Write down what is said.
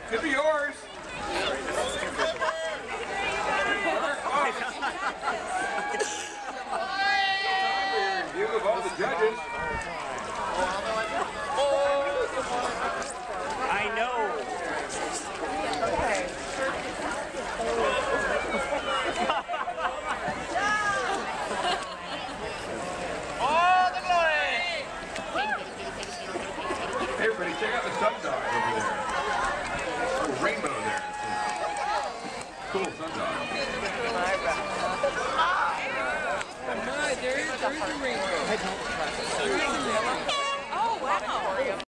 Could be yours. Review of all the judges. I know. Okay. Oh, the glory! Hey everybody, check out the sundial over there. Little rainbow there. Cool sundial. There is a rainbow. Oh, wow.